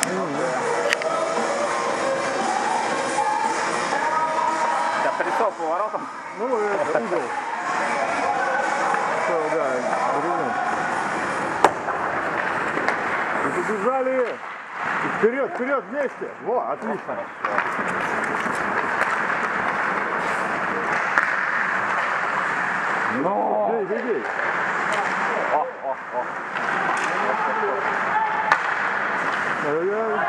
Да, прицел поворотом. Ну, это угол. Все, да, перейдем. И побежали. Вперед, вперед, вместе. Во, отлично. Ну, бей, бей, бей. Ай-яй-яй.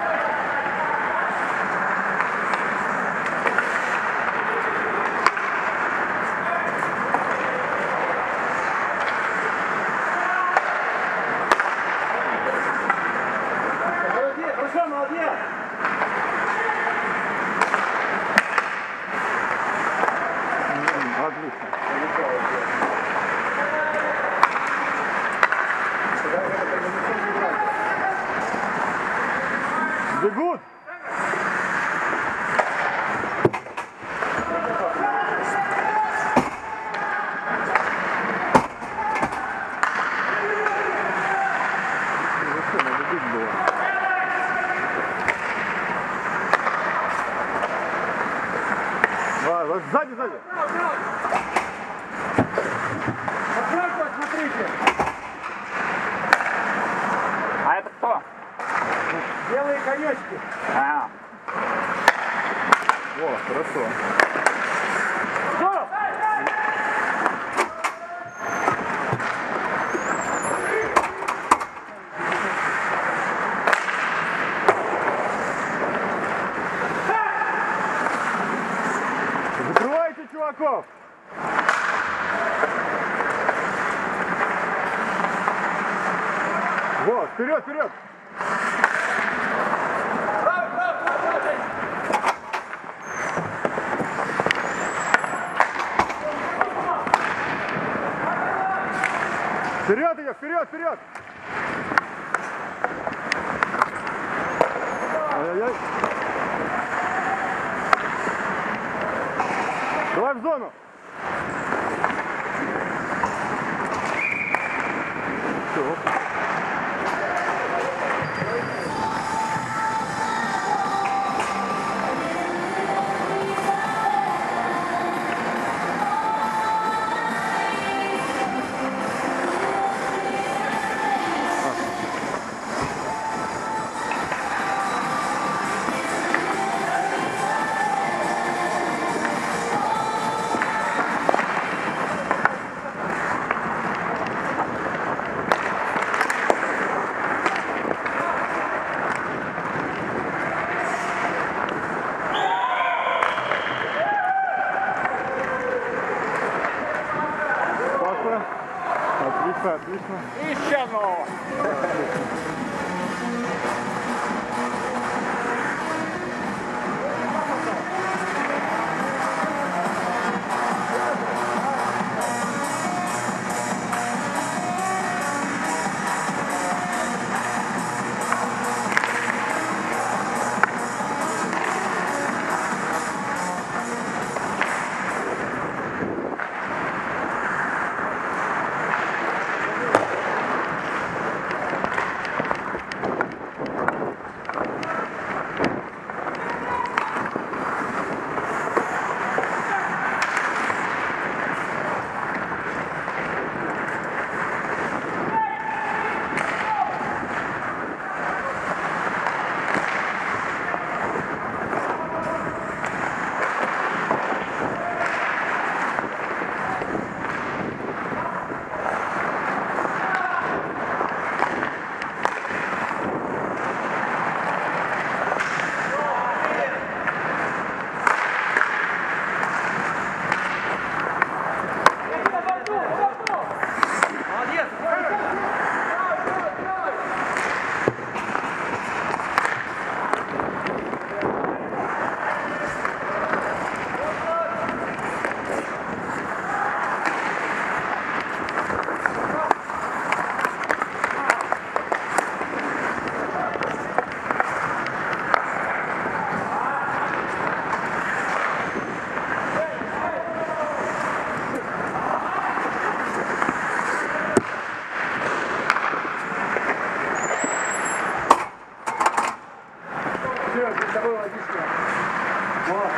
Хорошо, молодец! Отлично. Бегут! Вот сзади, сзади. Смотрите. А это кто? Белые конечки. А. О, хорошо. Стоп! Закрывайте чуваков! Вот, вперед, вперед! Вперед идет, вперед, вперед! Ай-яй-яй! Давай в зону! Все. Отлично, отлично. Еще одного. тобой, перед тобой водичка. Вот.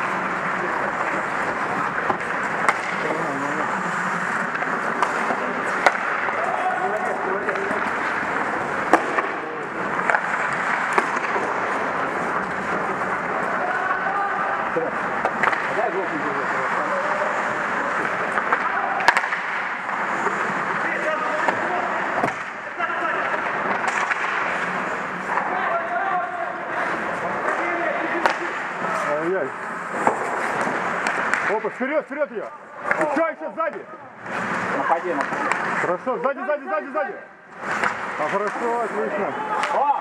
Молодец, молодец. Дай желтенький уже. Ай-яй. Опа, вперед, вперед ее. Еще сзади. Напади, напади. Хорошо, сзади, сзади, сзади, сзади. А хорошо, отлично. О!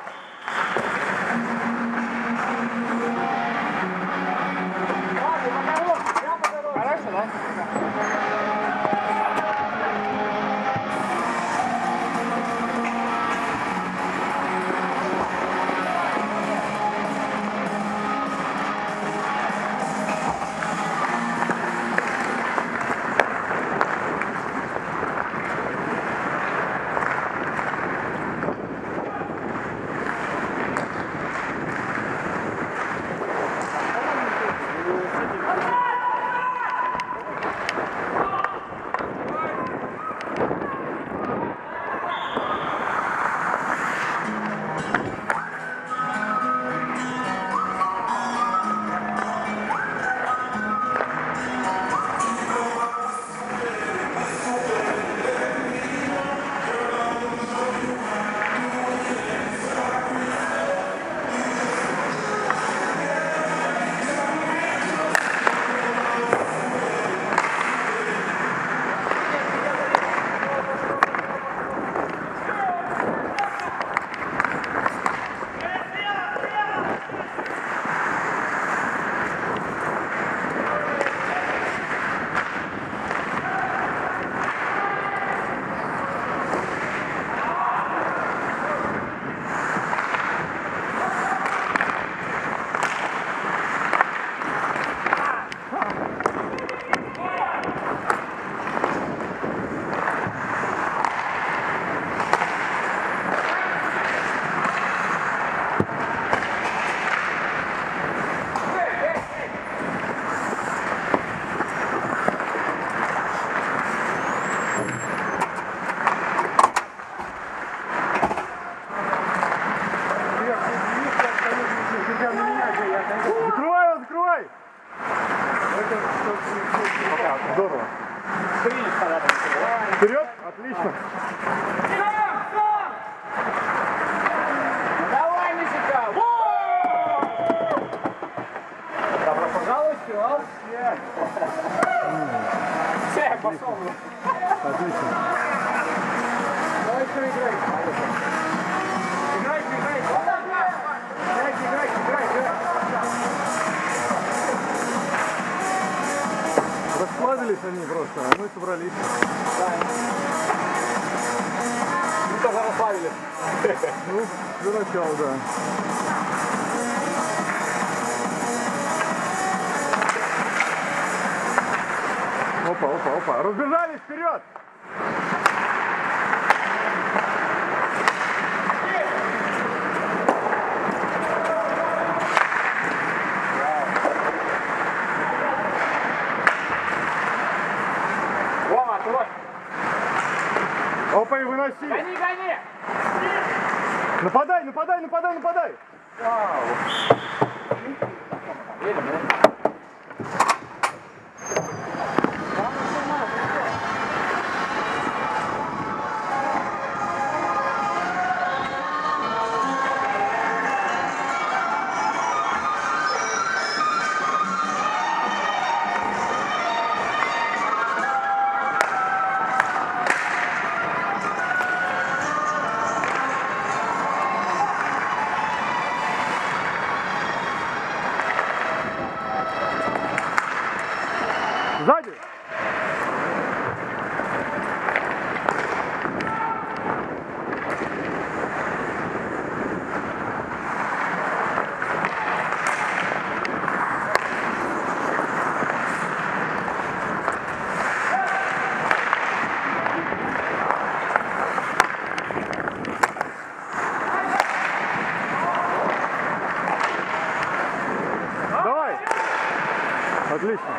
Хорошо, да? Закрывай его, закрывай. Здорово. Вперед, отлично. Давай, Мишка! Добро пожаловать, финал. Все, пошел. Отлично. Давай еще играй. Играйте, играйте. Играйте. Расслабились они просто, а мы собрались. Мы тоже расслабились. Ну, для начала, да. Опа, опа, опа. Разбежались, вперед! Рома, твой. Опа, и выноси! Гони, гони! Нападай, нападай, нападай, нападай! Отлично.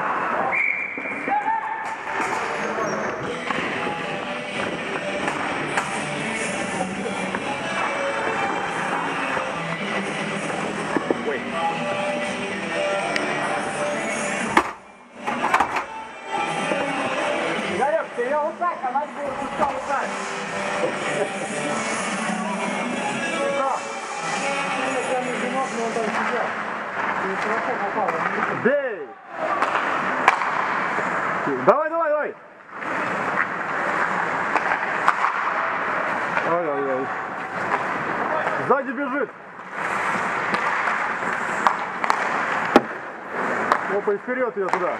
Игорек, ты ее вот так, а надо было пускай вот так. Бей! Давай, давай, давай! Ой-ой-ой. Сзади бежит. Опа, и вперед ее туда.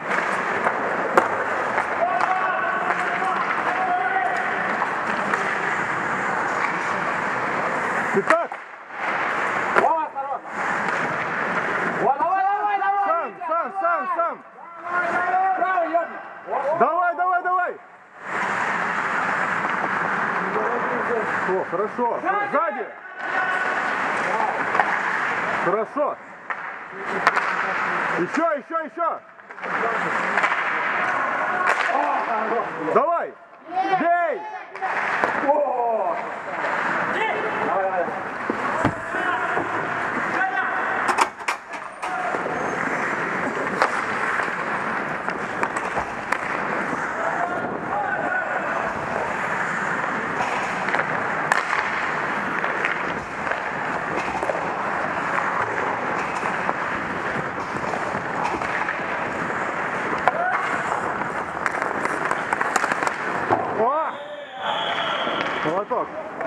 Итак, Вова, осторожно. Во, давай, давай, давай. сам. Право, ёбни. Давай, давай, давай. О, хорошо. Сзади. Хорошо. Еще. Давай. Бей. О! Давай, давай. О! Молоток.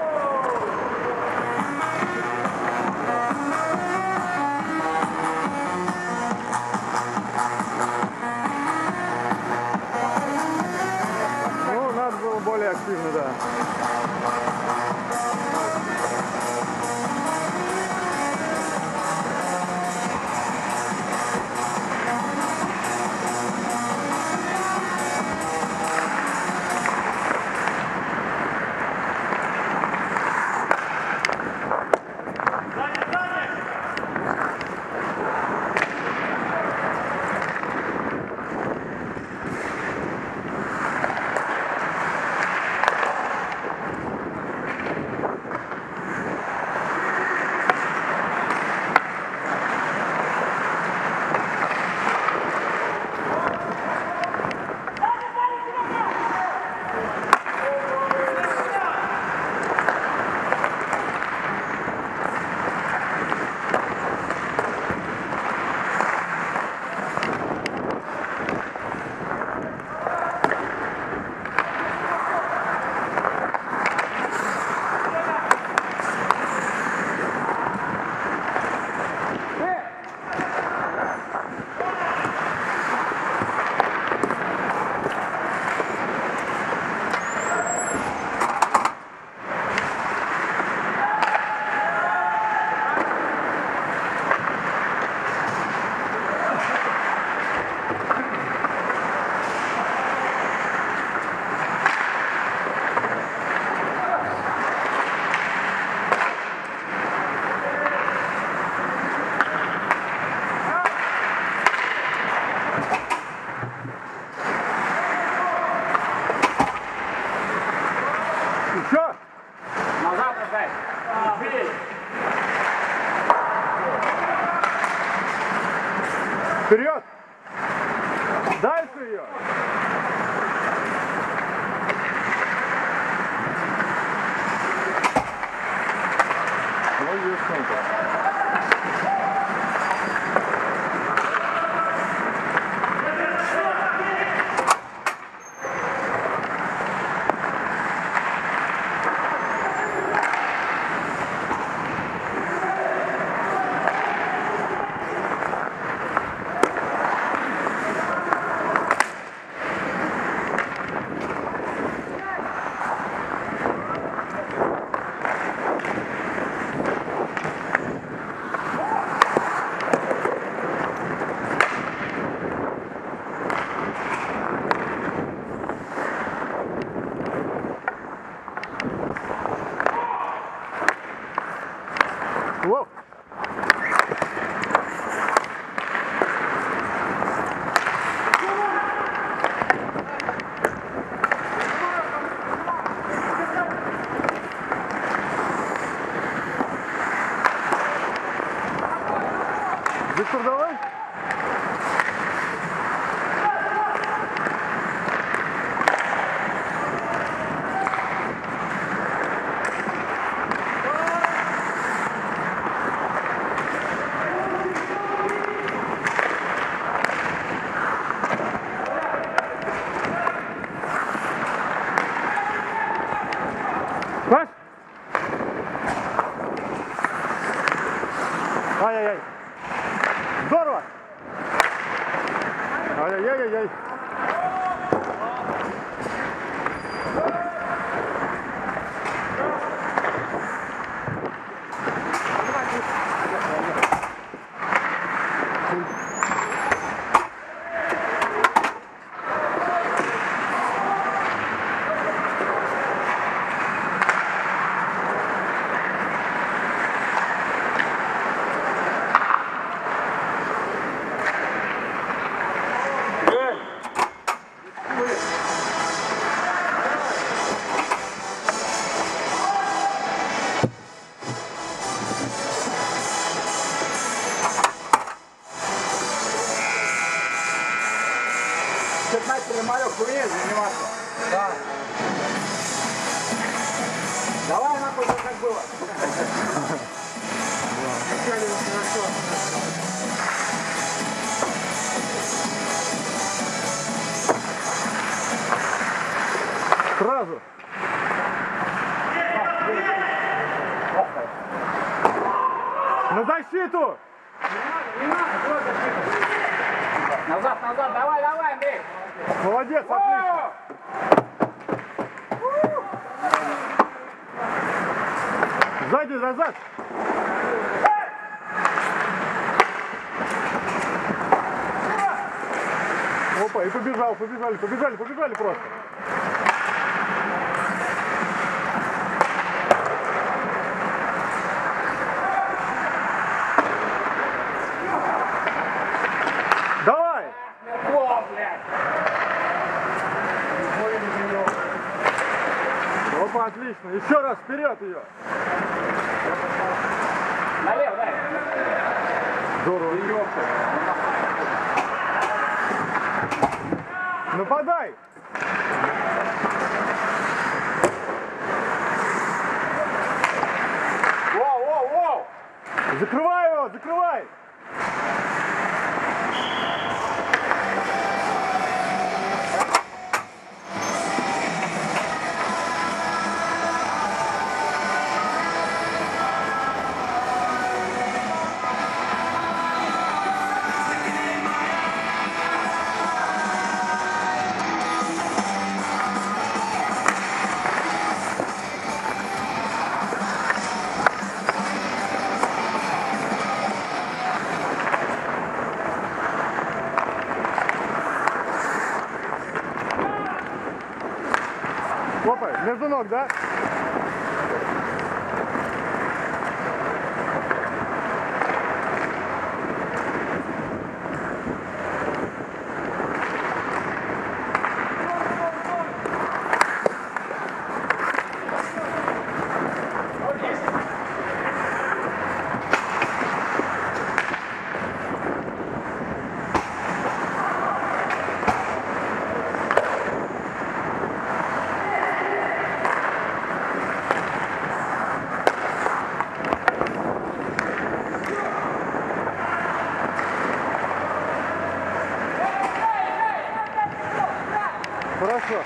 Ну, надо было более активно, да. Еще. Назад опять. Бей. Вперед. Дальше ее. Молодец, Санька. Воу. Виктор, давай. Паш! Ай-яй-яй! Здорово! Ай-яй-яй-яй! Малек, умеешь заниматься? Да. Давай нахуй, как было. Сразу. На защиту! Не надо, защиту. Назад, назад, давай, Андрей. Молодец, отлично. Сзади, назад. Опа, и побежали просто. Давай! О, блядь! Опа, отлично. Еще раз вперед ее. Налево, дай. Здорово. Нападай. Воу! Закрывай его, закрывай. Опа, между ног, да? Хорошо.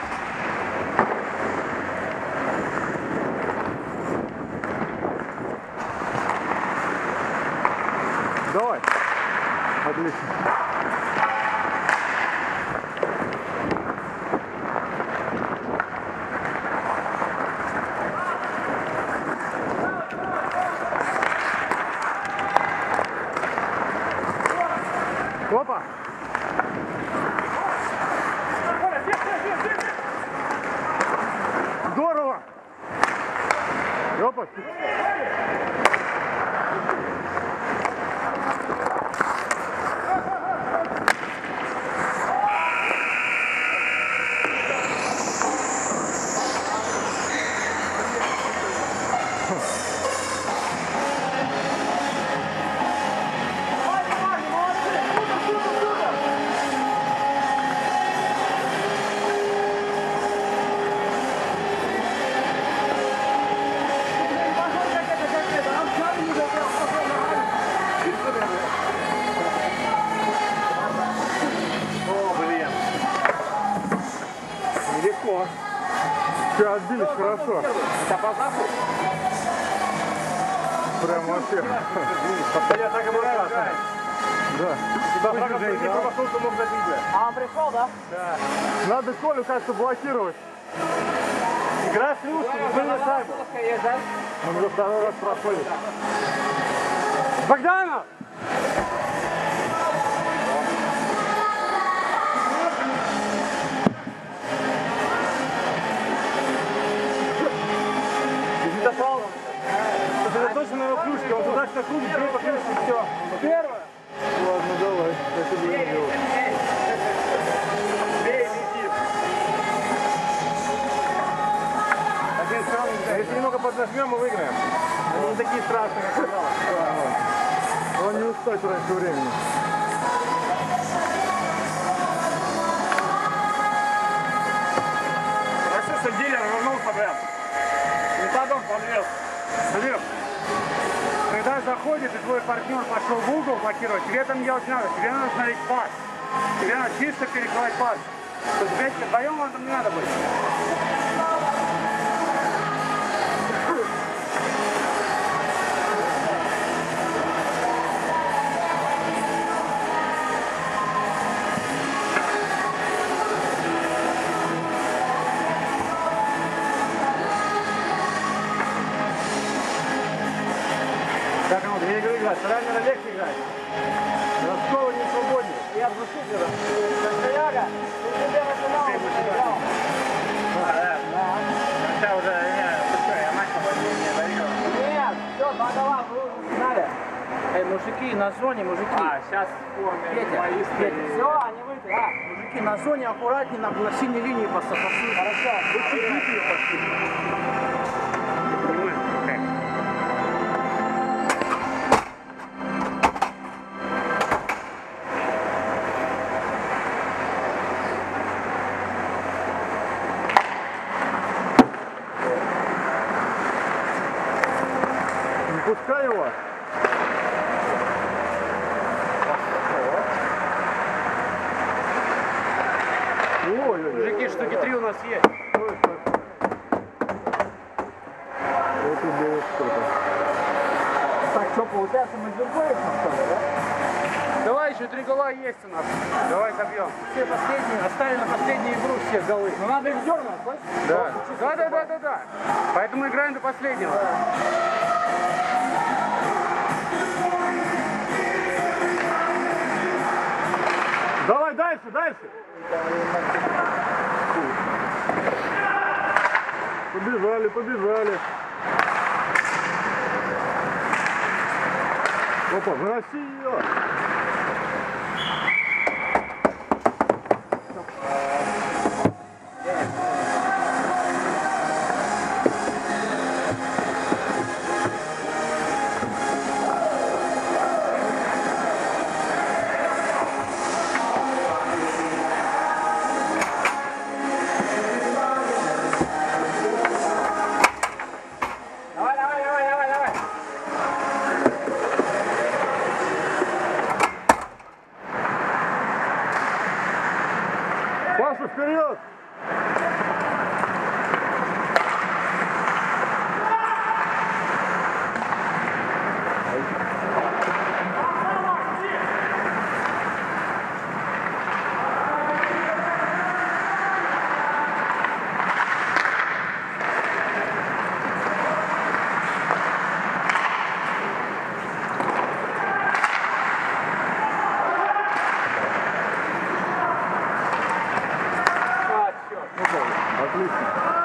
Давай. Отлично. Опа. Здорово. Опа. хорошо. Это по знаку? Прям вообще. Я так и брал. Да. Не пробовал, то мог забить. А он пришел, да? Надо Колю как-то блокировать. Игра с Люшкой, не были шайбу. Он уже второй раз проходит. Богданов! Не допал. Сосредоточен на его клюшке, он туда на круге, бей по клюшке, все. Первое. Ладно, давай. Это будем делать. Один сразу, если немного поднажмем, мы выиграем. Они не такие страшные, как казалось. Он не устать раньше времени. Хорошо, что дилер вернулся, блядь. Метадон подвел. Смотри, когда заходит и твой партнер пошел в угол блокировать, тебе это не делать не надо. Тебе надо смотреть пас. Тебе надо чисто перекрывать пас. То есть, блядь, вдвоем вам там не надо быть. Как оно, 2 игры играть? Вторая, наверное, легче играть. Ростова не свободнее. Я два шутера. Santiago, ты тебе на финал играл. Хотя уже, я матч не дарил. Нет, все, 2-2, вы уже в финале. Эй, мужики, на зоне, мужики. Сейчас в форме. Петя, все, они выйдут. А, мужики, на зоне аккуратнее, на синей линии пошли. Хорошо. Вы чуть линию пошли. Не пускай его. Ой-ой-ой. Мужики, штуки 3 у нас есть. Это было что-то. Так, что, получается, мы дергаем, что ли, да? Давай, еще 3 гола есть у нас. Давай забьем. Все последние, оставили на последнюю игру все голы. Ну надо их дернуть, слышишь? Да. Поэтому играем до последнего. Давай дальше, дальше. Побежали, побежали. Опа, выноси ее. Давай. Паша, вперед! Отлично.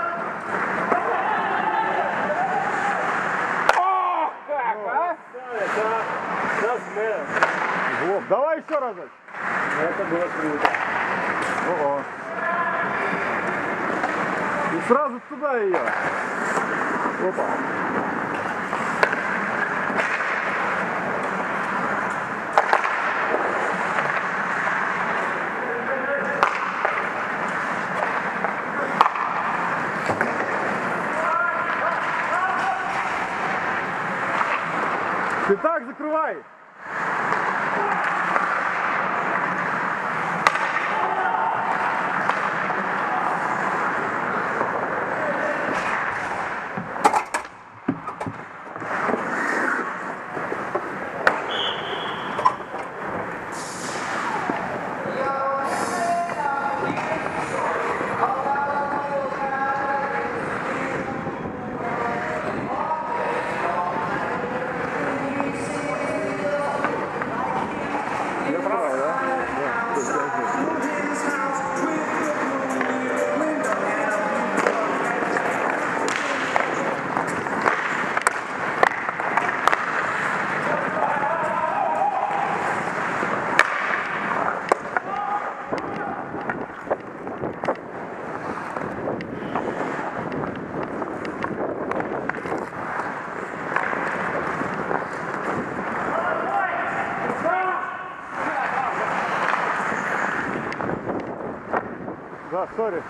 Вов, давай еще разок. Это было круто. О-о. И сразу туда ее. Опа. Ты так закрывай. Да, сори.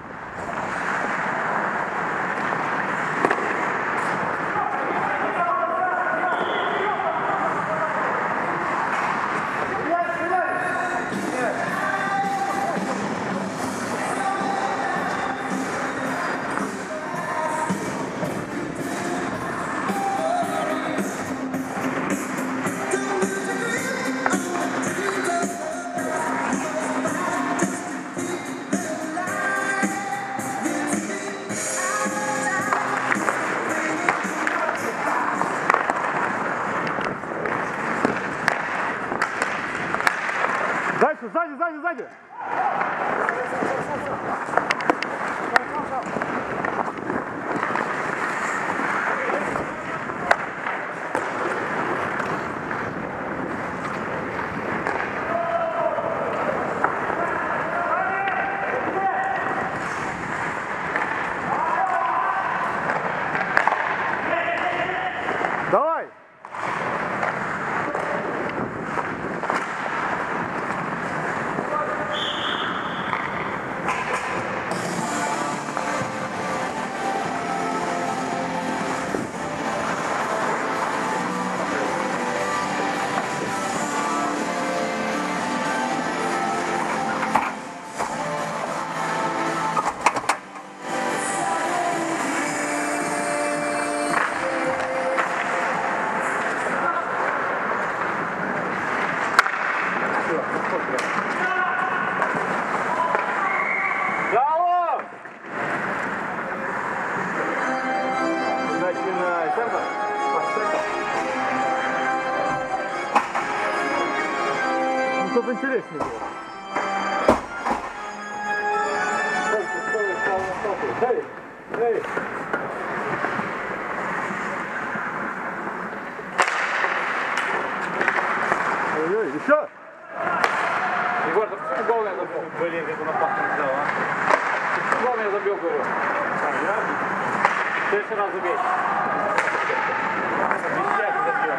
Дальше, сзади, сзади, сзади. Давай. Голов! Начинай. Центр. Центр. Ну, чтобы интереснее было. Эй, эй. Ой-ой, еще. Егор, ты почему гол я забил? Блин, как он опасно взял, а? Гол я забил, говорю. В следующий раз забей. Ништяк забил.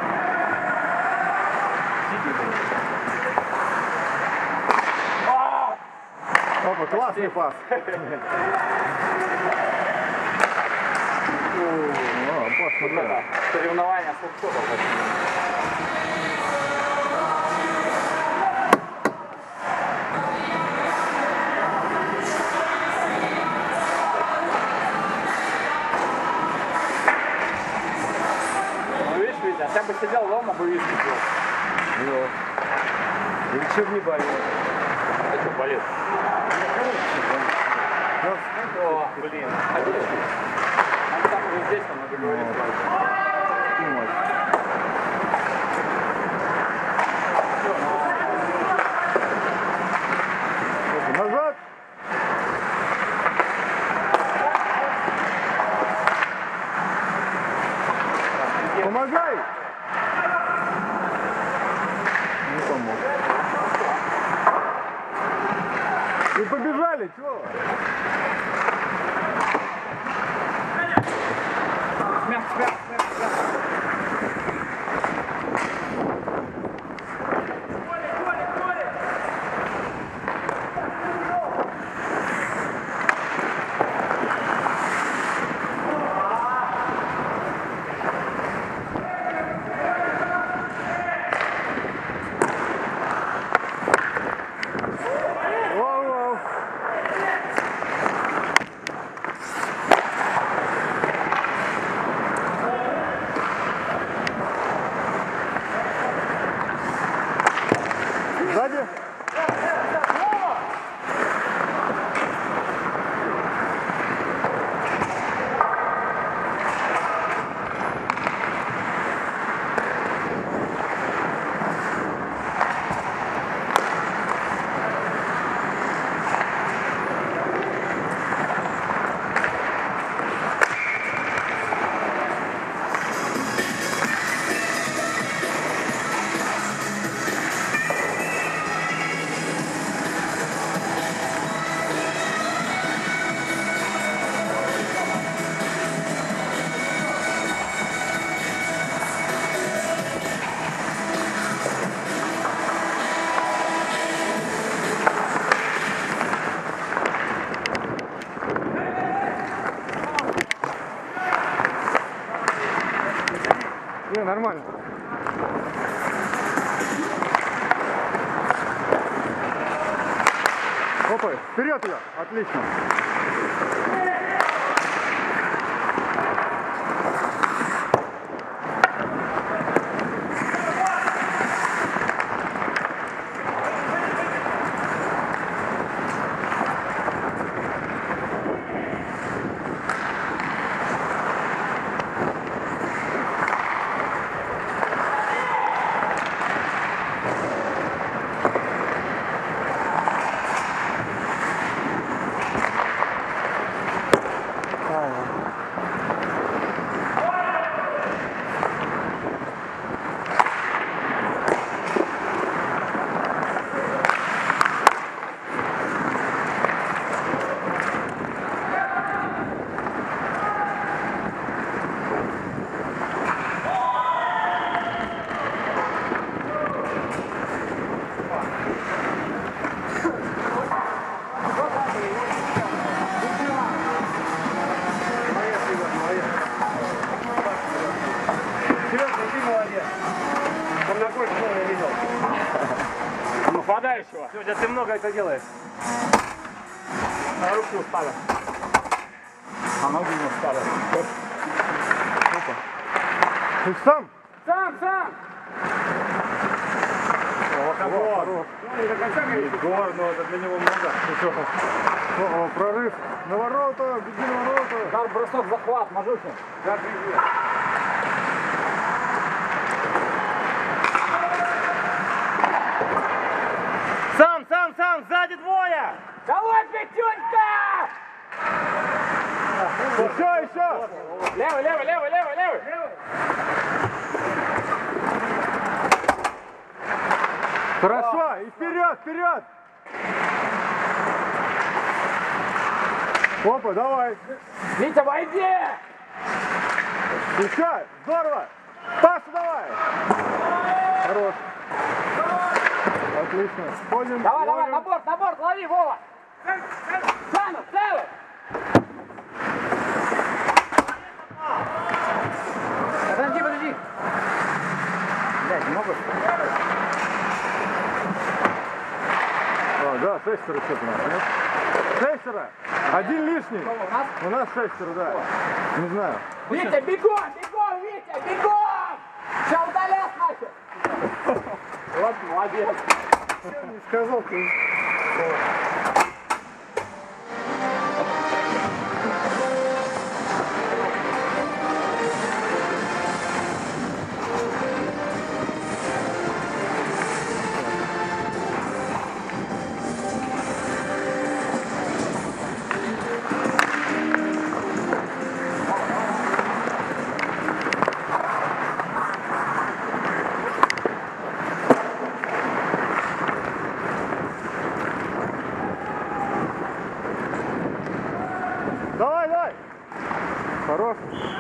Опа, классный пас. О, опасно. Соревнования с лапшотом. Я бы сидел дома, бы виски пил. Ну, ничего не болит. А что болит? О, блин. Он там уже здесь, он уже говорит. Назад. Помогай. Не помог. И побежали, чего? Смях, смях, смях, смях. Воу-воу. Нормально. Опа, вперед ее. Отлично. Нападающего. Сегодня ты много это делаешь. А руки устали. А ноги не устали. Ты сам? Сам! Хорош. Егор, ну это для него много. О, прорыв. На ворота, беги на ворота. Удар, бросок, захват, Мажухин. Да, привет. Сам, сзади двое! Давай, Петюнька! Еще! Левый! Хорошо, и вперед! Опа, давай. Витя, войди! Еще, здорово. Паша, давай. Хорош. Отлично. Ходим. Давай, на борт, лови, Вова! Целый! Подожди! Блядь, не могу. Да, шестеро что-то у нас, нет? Шестеро! Один лишний! У нас шестеро, да. Не знаю. Витя, бегом, Витя, бегом! Сейчас удалят нахер! Вот, молодец! Не сказал ты. Давай! Хорош.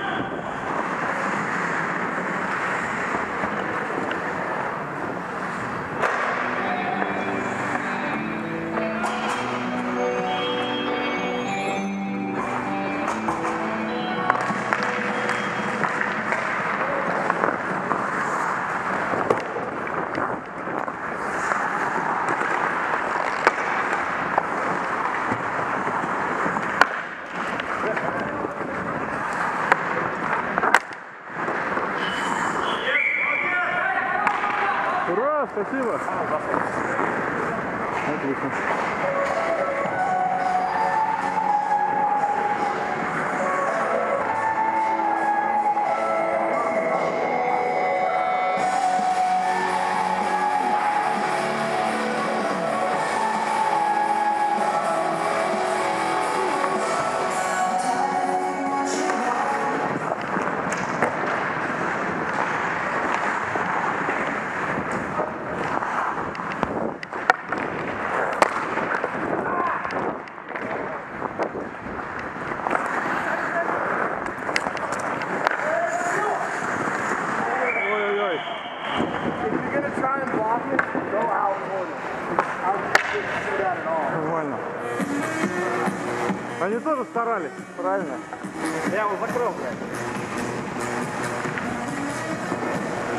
Ура, спасибо. Отлично. Нормально. Они тоже старались, правильно? Я его закрыл, блядь.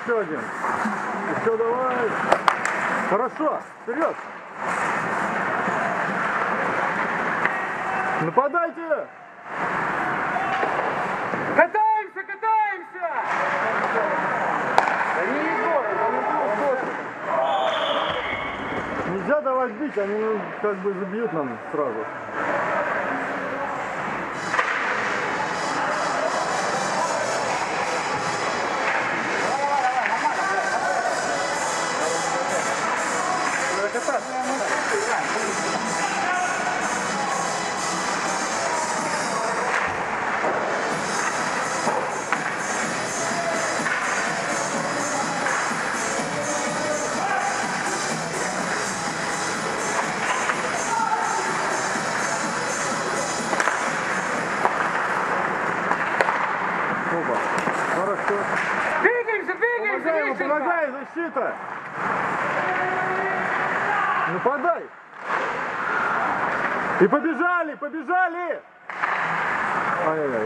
еще один. Еще давай. Хорошо, вперед. Нападайте. Катаемся, катаемся! Да не Нельзя давать бить, они ну, как бы забьют нам сразу. Хорошо. Двигаемся, двигаемся, Помогай, Мишенька! помогай, защита! Нападай! И побежали, побежали! Ай-яй-яй.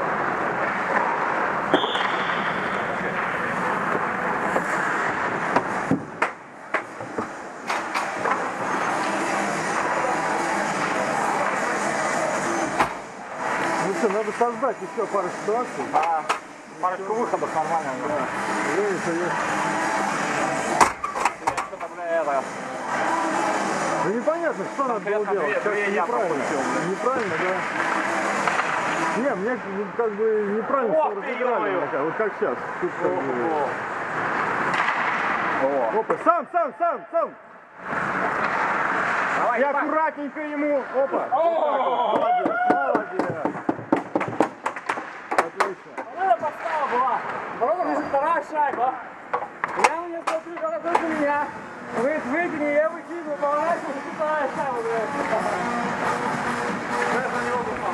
Ну что, надо создать еще пару ситуаций. Парочку выходов нормально. Да. Есть. Что-то, бля, это... Ну непонятно, что надо было Конкретно делать. две я Неправильно. пропустил, блин. Неправильно, да. Не, мне как бы неправильно Ох все ты, разыграли. ё-моё. Вот как сейчас. Тут как бы... О. Опа, сам! Давай, И давай. аккуратненько ему. Опа. Молодец. Отлично. Вот это подстава была. Потом уже вторая шайба. Я на нее смотрю, когда только меня. Говорит, выкини, я выкину, поворачиваюсь, вторая шайба, блядь. Я за него попал.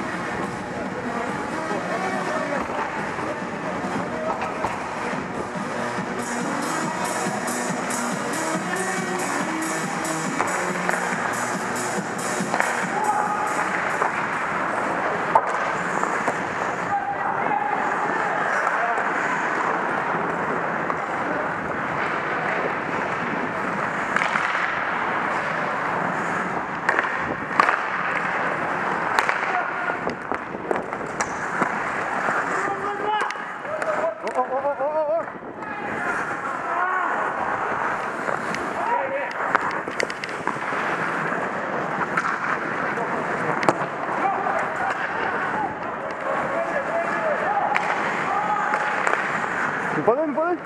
О. Нападай.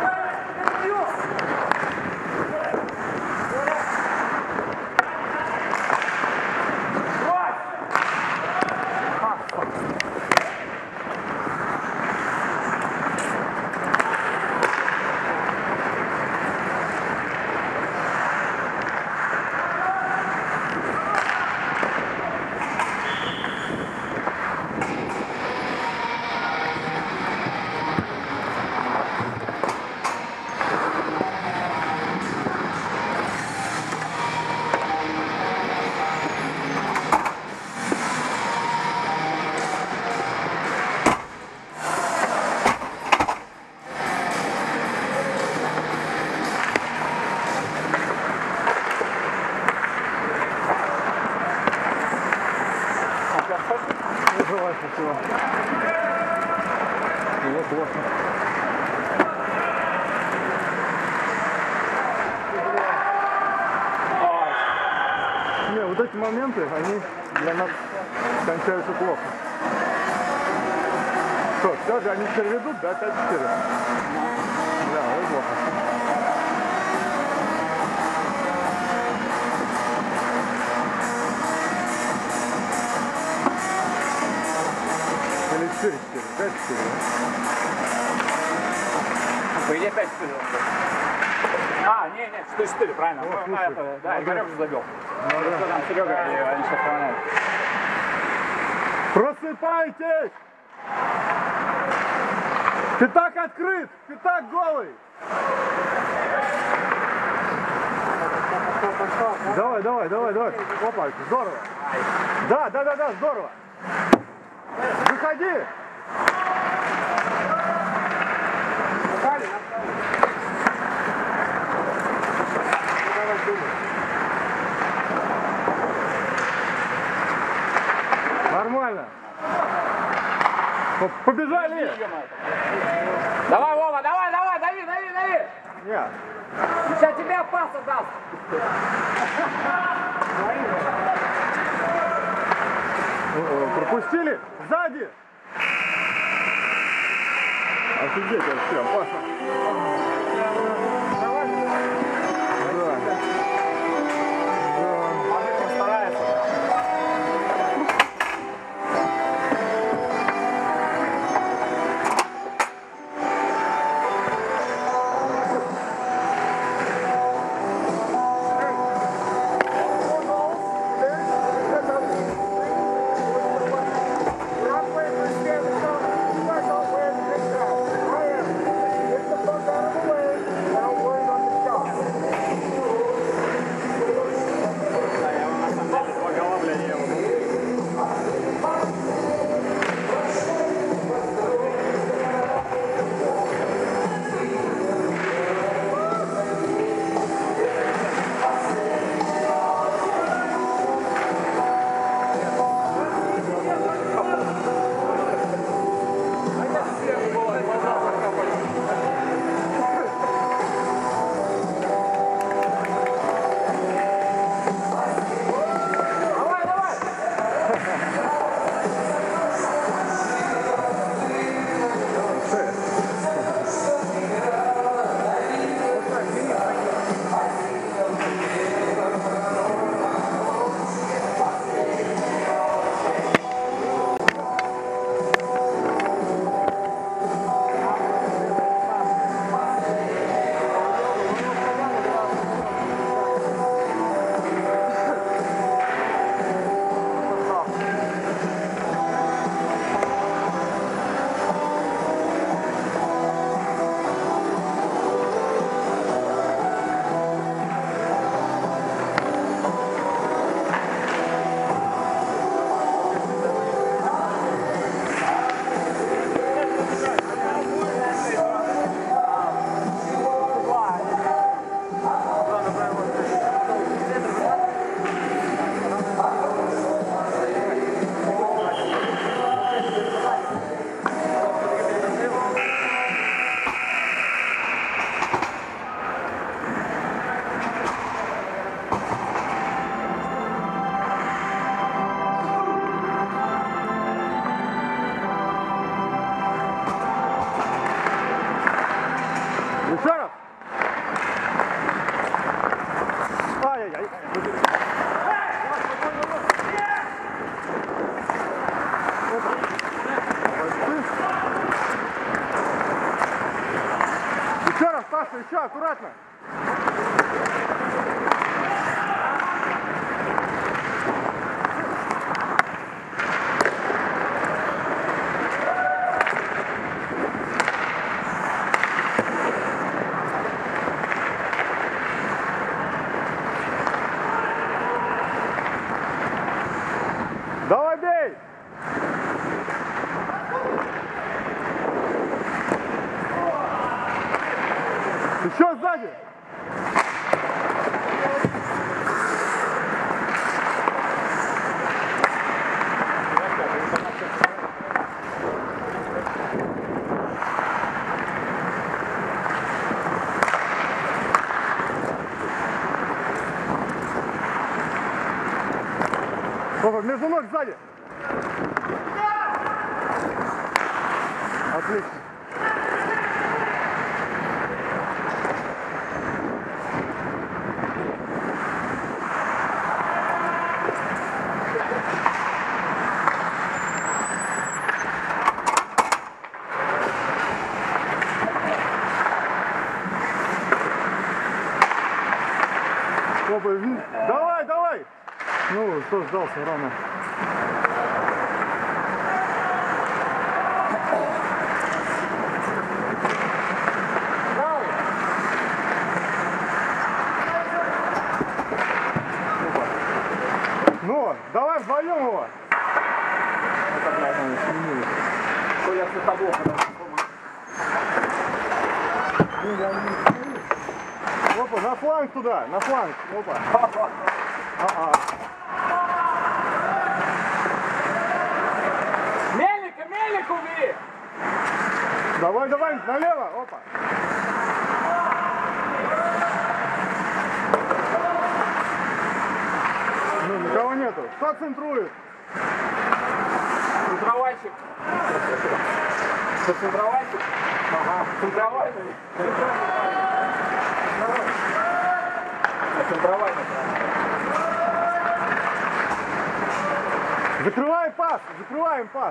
Не желаю всего. Его плохо. Не, вот эти моменты, они для нас кончаются плохо. Что, все же они теперь ведут, да, 5-4? Да, это плохо. Или 4-4, 5-4, По идее 5-4. А, не, 4-4, правильно. О, слушай, Да, Игорек же забил. да? Что там Серега, и они сейчас сохраняют. Просыпайтесь! Пятак открыт! Пятак голый! Давай. Опа, здорово. Да, здорово. Выходи! Наталья, Ну, побежали! Давай, Вова, давай, давай, дави, дави, дави! Нет. Сейчас тебя пас отдаст! Пропустили! Сзади! Офигеть вообще, опасно. Еще раз! Ай-яй-яй! Еще раз, Паша, еще аккуратно! Давай, бей! Еще сзади! Опа, между ног сзади! Отлично! Опа, давай, давай! Ну, что сдался рано. Ну, давай вдвоем его. Это, блядь, надо сменить. Что я с тобой? Опа, на фланг туда, на фланг. Опа. Мельника, мельник убери! Давай, давай, налево, опа. Ну, никого нету. Кто центрует? Центровальщик. Кто центровальщик? Ага, центровальщик. Центровальщик. Закрывай пас, закрываем пас.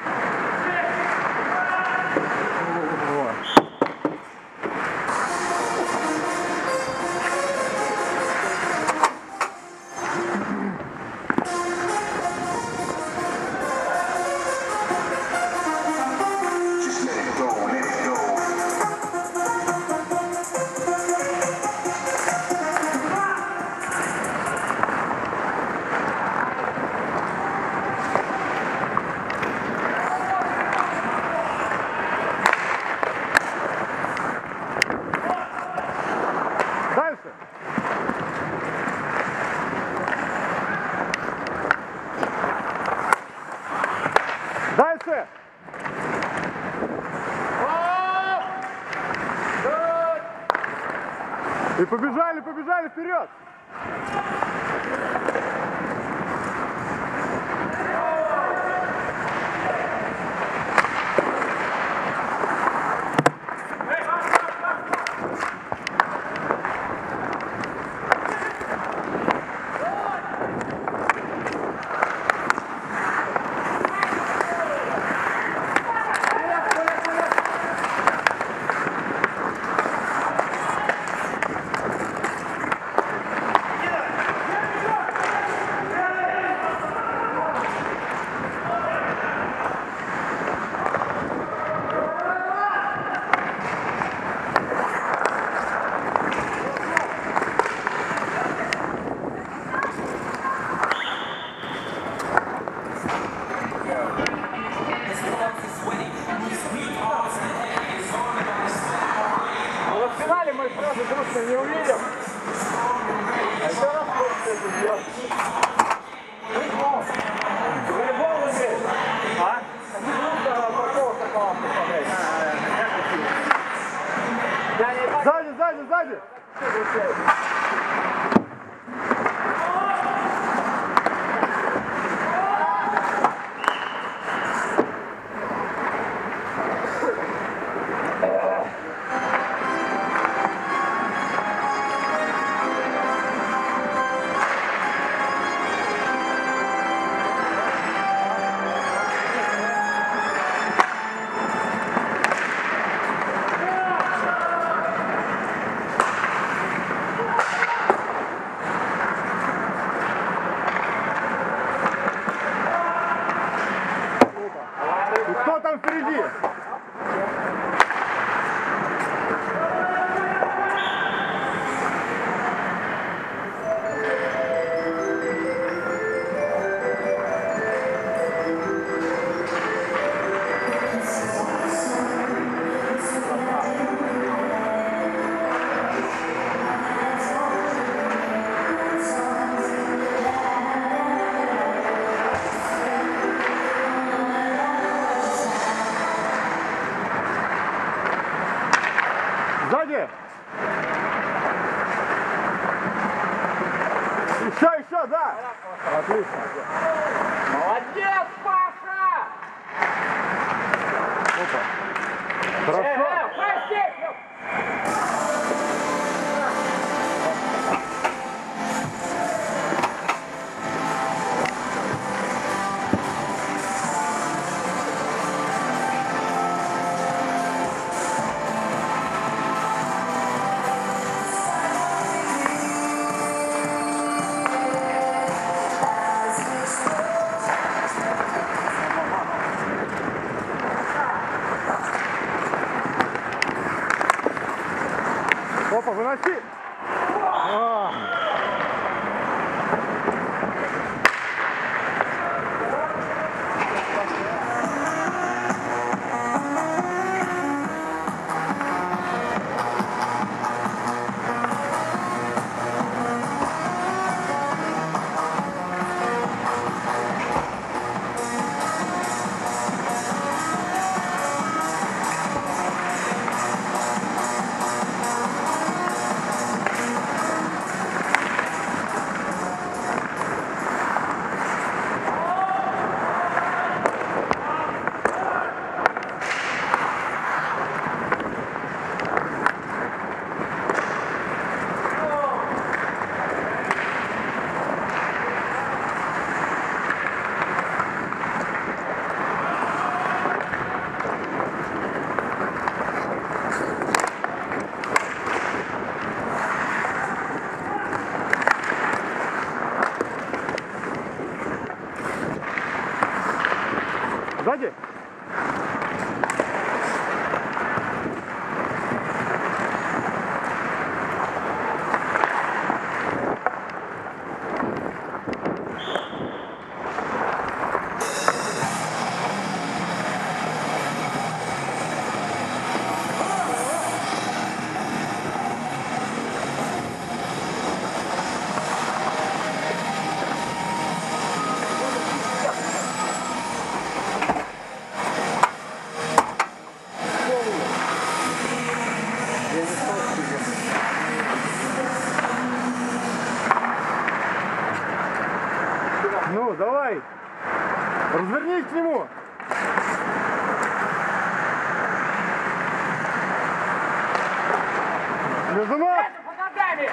Вот. Дальше. Дальше. И побежали, побежали вперед. Но в финале мы сразу грустно не увидим. А еще раз просто это сделать. Волейбол играть. А? Не просто парковка палатку смотреть. Сзади, сзади, сзади. И кто там впереди? Сзади! Еще, да! Отлично. Молодец, Паша! Опа. Хорошо. Опа, выноси! давай. Развернись к нему. Между ног. Под ногами!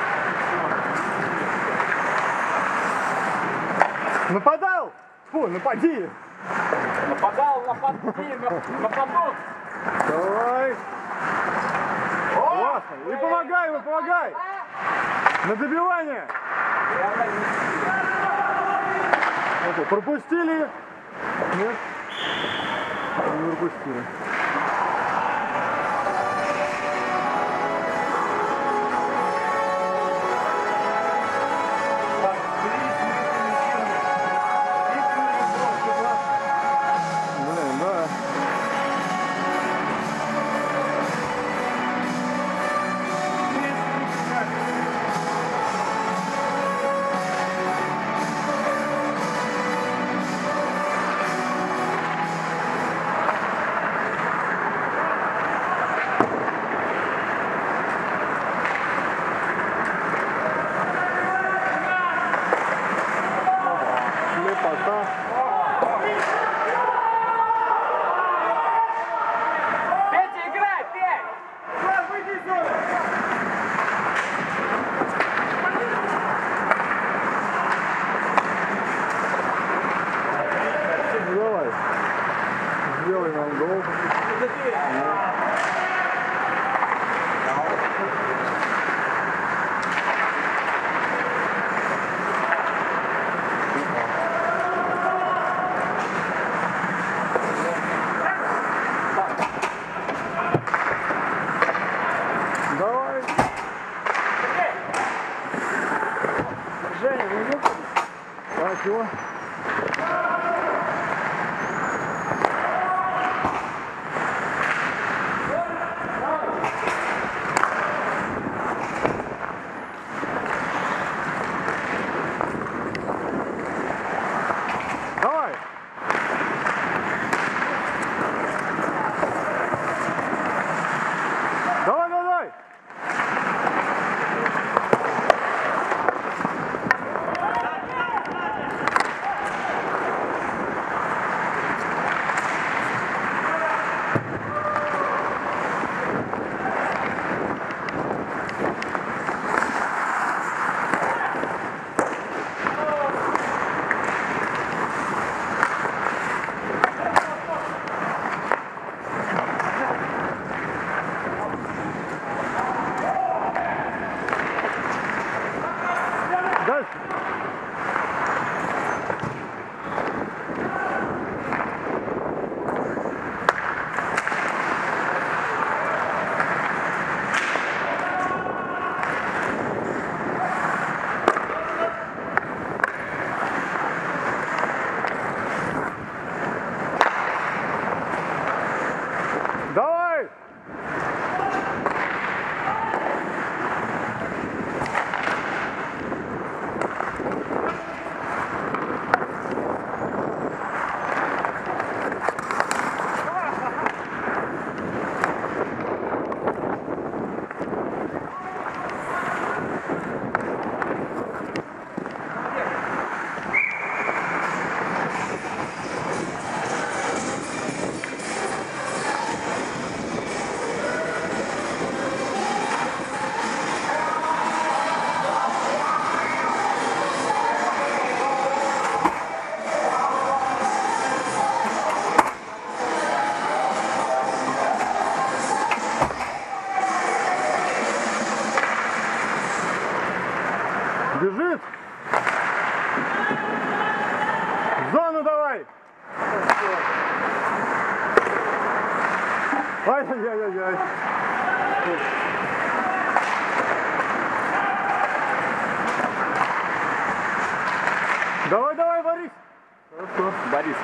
Нападал. Фу, напади. Нападал, нападут! Давай. Классно. И помогай ему, помогай. На добивание. Пропустили. Нет? Не пропустили. Блин, да. Лепота. Петя, играй, Петь! Выйди сюда! Ну, давай. Сделай нам гол. Давай. Женя, ну Так, его. Давай. Давай, давай. Дальше. Давай! Бежит. В зону давай. Ай-яй-яй-яй. Давай, давай, Борис. Хорошо. Борис.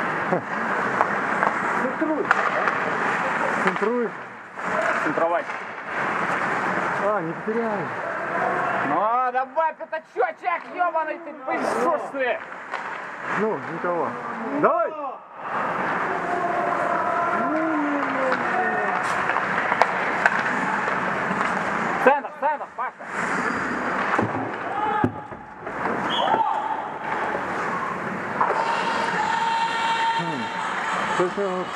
Центруй. Центруй. Центровать. А, не потеряй. Ну, давай, пятачочек, ёбаный ты, пыльшусный! Ну, никого. Давай. Центр, Паша! 6 минут.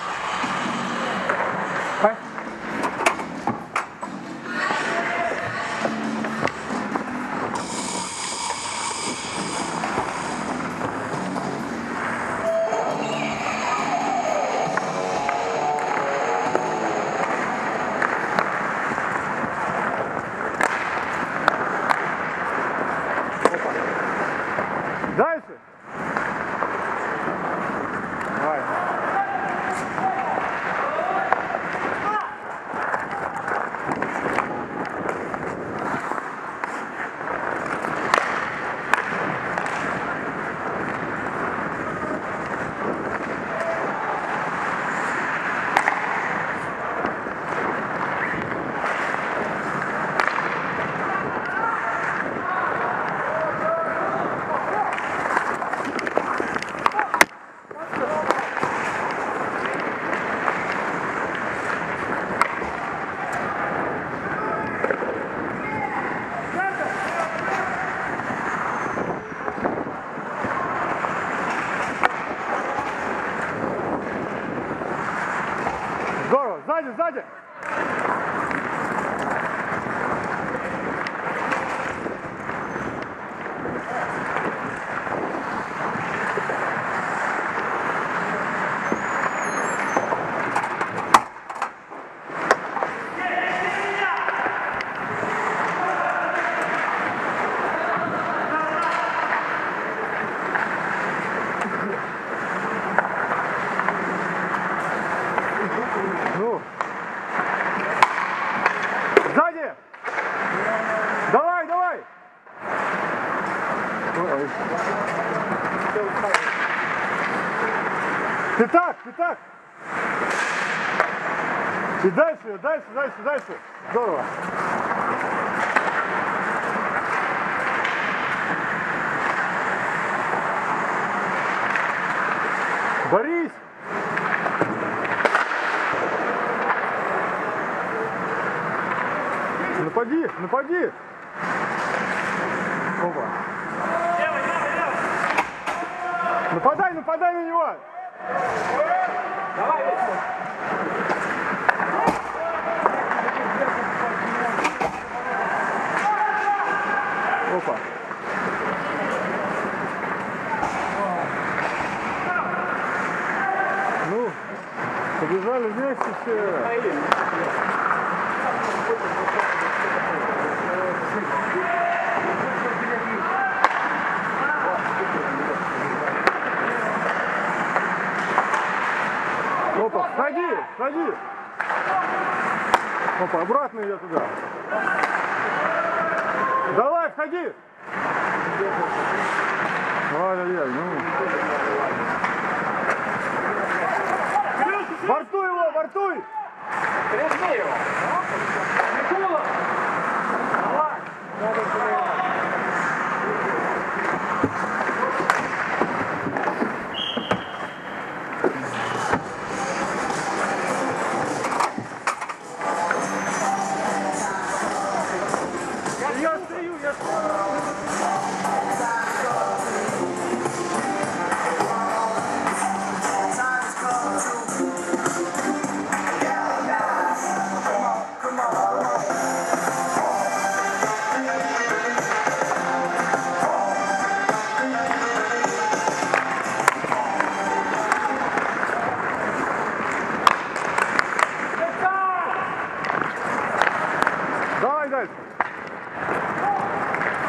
Дальше. Давай. Здорово, сзади, сзади. Ну. Сзади! Давай, давай! Ой. Ты так! И дальше, дальше. Здорово. Борись! Напади! Опа. Нападай на него! Давай, Опа. Ну, побежали вместе все. Опа, входи! Опа, обратно идет туда. Давай, входи! Ай-яй-яй, ну. Бортуй его, бортуй! прижми его. Микола! Давай! Я Давай дальше.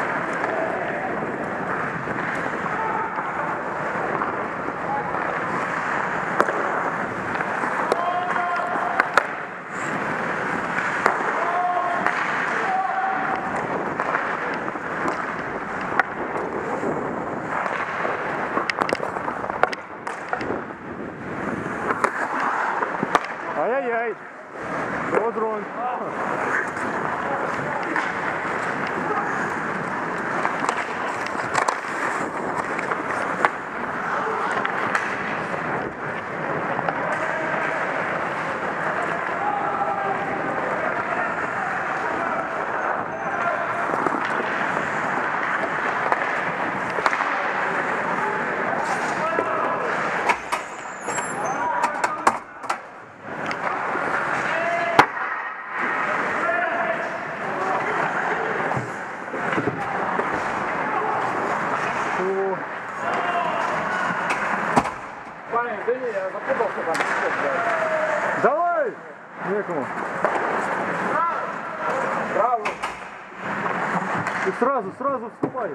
И сразу вступай.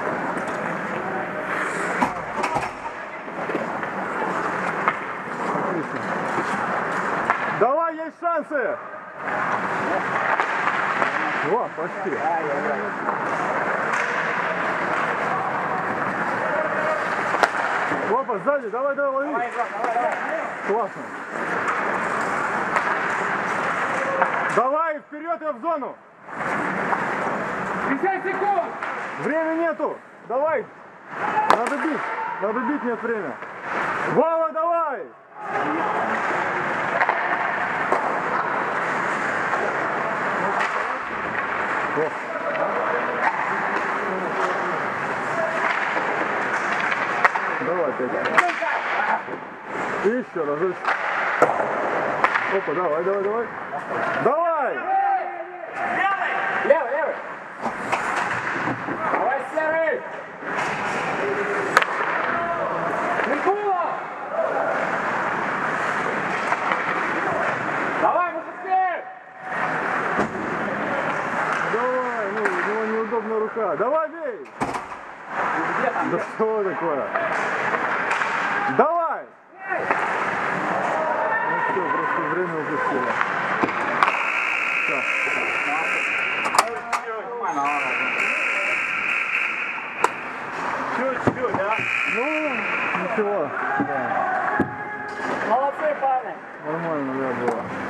Отлично. Давай, есть шансы. О, почти. Опа, сзади, давай, лови. Классно. Давай, вперед и в зону. 50 секунд! Времени нету. Давай. Надо бить, нет времени. Вова, давай. О. Давай, опять. И еще раз. Опа, давай. Давай! Левый! Давай, серый! Микула! Давай, мы успеем! Давай, ну, у него неудобная рука. Давай, бей! Да что такое? Давай! Ну все, просто время упустили. Все. Чуть-чуть, да? Ну, ничего. Да. Молодцы, парни! Нормально, да, было.